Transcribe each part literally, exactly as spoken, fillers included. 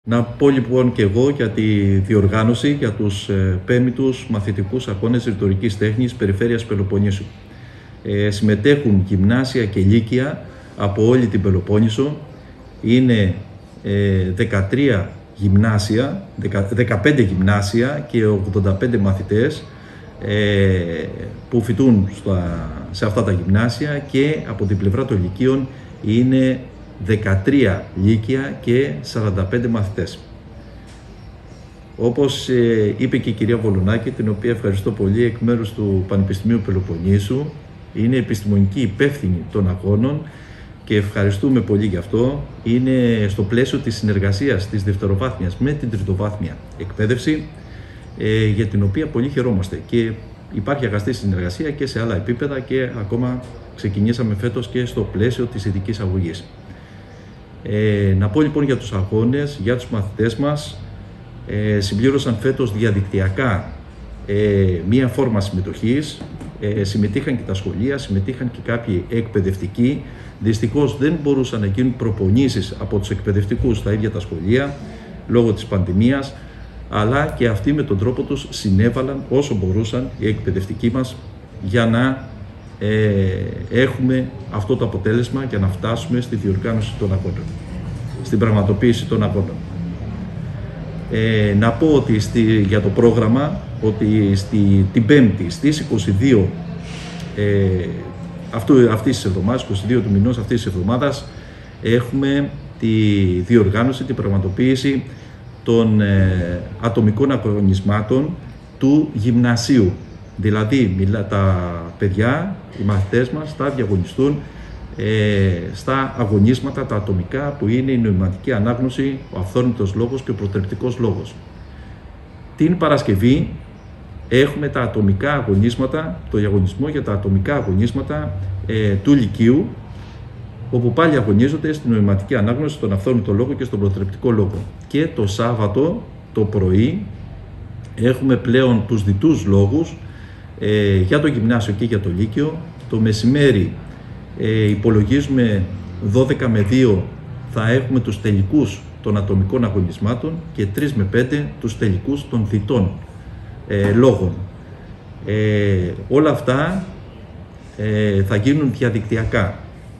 Να πω λοιπόν και εγώ για τη διοργάνωση για τους πέμπτους μαθητικούς αγώνες ρητορικής τέχνης Περιφέρειας Πελοποννήσου. Ε, συμμετέχουν γυμνάσια και λύκεια από όλη την Πελοπόννησο. Είναι ε, δεκατρία γυμνάσια, δεκαπέντε γυμνάσια και ογδόντα πέντε μαθητές ε, που φοιτούν στα, σε αυτά τα γυμνάσια, και από την πλευρά των λυκείων είναι δεκατρία λύκεια και σαράντα πέντε μαθητές. Όπως ε, είπε και η κυρία Βολονάκη, την οποία ευχαριστώ πολύ εκ μέρους του Πανεπιστημίου Πελοποννήσου, είναι επιστημονική υπεύθυνη των αγώνων και ευχαριστούμε πολύ γι' αυτό. Είναι στο πλαίσιο της συνεργασίας της δευτεροβάθμιας με την τριτοβάθμια εκπαίδευση, ε, για την οποία πολύ χαιρόμαστε, και υπάρχει αγαστή συνεργασία και σε άλλα επίπεδα, και ακόμα ξεκινήσαμε φέτος και στο πλαίσιο της ειδικής αγωγής. Ε, να πω λοιπόν για τους αγώνες, για τους μαθητές μας. Ε, συμπλήρωσαν φέτος διαδικτυακά ε, μία φόρμα συμμετοχής. Ε, συμμετείχαν και τα σχολεία, συμμετείχαν και κάποιοι εκπαιδευτικοί. Δυστυχώς δεν μπορούσαν να γίνουν προπονήσεις από τους εκπαιδευτικούς στα ίδια τα σχολεία λόγω της πανδημίας, αλλά και αυτοί με τον τρόπο τους συνέβαλαν όσο μπορούσαν, οι εκπαιδευτικοί μας, για να ε, έχουμε αυτό το αποτέλεσμα, για να φτάσουμε στη διοργάνωση των αγώνων, στην πραγματοποίηση των αγώνων. Ε, να πω ότι στη, για το πρόγραμμα, ότι στη, την Πέμπτη στις είκοσι δύο ε, αυτού, αυτής της εβδομάδας, είκοσι δύο του μηνός αυτής της εβδομάδας, έχουμε τη διοργάνωση, την πραγματοποίηση των ε, ατομικών αγωνισμάτων του γυμνασίου. Δηλαδή, μιλά, τα παιδιά, οι μαθητές μας, θα διαγωνιστούν ε, στα αγωνίσματα τα ατομικά, που είναι η νοηματική ανάγνωση, ο αυθόρμητος λόγος και ο προτρεπτικός λόγος. Την Παρασκευή έχουμε τα ατομικά αγωνίσματα, το διαγωνισμό για τα ατομικά αγωνίσματα ε, του Λυκείου, όπου πάλι αγωνίζονται στην νοηματική ανάγνωση, στον αυθόρμητο λόγο και στον προτρεπτικό λόγο. Και το Σάββατο το πρωί έχουμε πλέον τους διτούς λόγους ε, για το γυμνάσιο και για το λύκειο. Το μεσημέρι ε, υπολογίζουμε δώδεκα με δύο θα έχουμε τους τελικούς των ατομικών αγωνισμάτων, και τρεις με πέντε τους τελικούς των διτών ε, λόγων. Ε, όλα αυτά ε, θα γίνουν διαδικτυακά.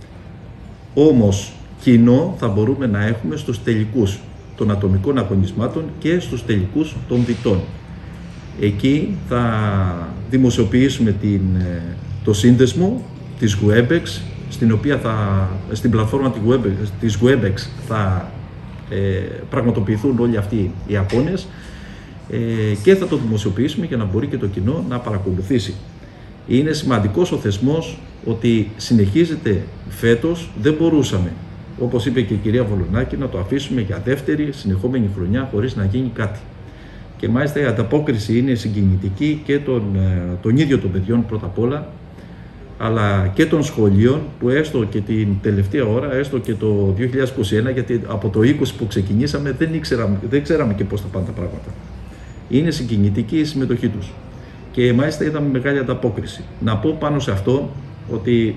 Όμως κοινό θα μπορούμε να έχουμε στους τελικούς των ατομικών αγωνισμάτων και στους τελικούς των διτών. Εκεί θα δημοσιοποιήσουμε την, το σύνδεσμο της Webex, στην οποία θα, στην πλατφόρμα της Webex θα ε, πραγματοποιηθούν όλοι αυτοί οι αγώνες, ε, και θα το δημοσιοποιήσουμε για να μπορεί και το κοινό να παρακολουθήσει. Είναι σημαντικός ο θεσμός ότι συνεχίζεται φέτος. Δεν μπορούσαμε, όπως είπε και η κυρία Βολονάκη, να το αφήσουμε για δεύτερη συνεχόμενη χρονιά χωρίς να γίνει κάτι. Και μάλιστα η ανταπόκριση είναι συγκινητική και των, των ίδιων των παιδιών πρώτα απ' όλα, αλλά και των σχολείων, που έστω και την τελευταία ώρα, έστω και το δύο χιλιάδες είκοσι ένα, γιατί από το είκοσι που ξεκινήσαμε δεν, ήξεραμε, δεν ξέραμε και πώς θα πάνε τα πράγματα. Είναι συγκινητική η συμμετοχή τους. Και μάλιστα είδαμε μεγάλη ανταπόκριση. Να πω πάνω σε αυτό ότι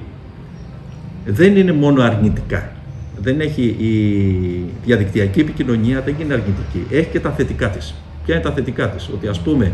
δεν είναι μόνο αρνητικά. Δεν έχει, η διαδικτυακή επικοινωνία δεν είναι αρνητική. Έχει και τα θετικά της. Ποια είναι τα θετικά της? Ότι ας πούμε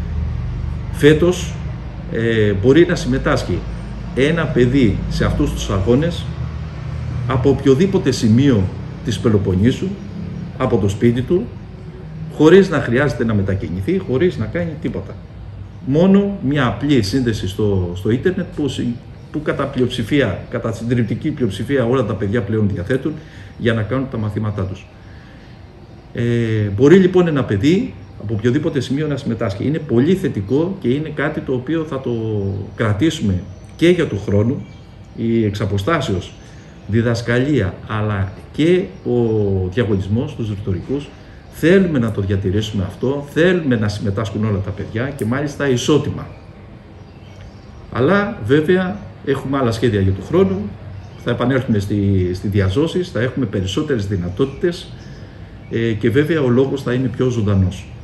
φέτος ε, μπορεί να συμμετάσχει ένα παιδί σε αυτούς τους αγώνες από οποιοδήποτε σημείο της Πελοποννήσου, από το σπίτι του, χωρίς να χρειάζεται να μετακινηθεί, χωρίς να κάνει τίποτα. Μόνο μια απλή σύνδεση στο, στο ίντερνετ, που, που κατά πλειοψηφία, κατά συντριπτική πλειοψηφία όλα τα παιδιά πλέον διαθέτουν για να κάνουν τα μαθήματά τους. Ε, μπορεί λοιπόν ένα παιδί από οποιοδήποτε σημείο να συμμετάσχει. Είναι πολύ θετικό και είναι κάτι το οποίο θα το κρατήσουμε και για του χρόνου. Η εξαποστάσεως διδασκαλία, αλλά και ο διαγωνισμός στους ρητορικούς, θέλουμε να το διατηρήσουμε αυτό, θέλουμε να συμμετάσχουν όλα τα παιδιά, και μάλιστα ισότιμα. Αλλά βέβαια έχουμε άλλα σχέδια για του χρόνου, θα επανέλθουμε στη, στη διαζώσεις, θα έχουμε περισσότερες δυνατότητες, ε, και βέβαια ο λόγος θα είναι πιο ζωντανός.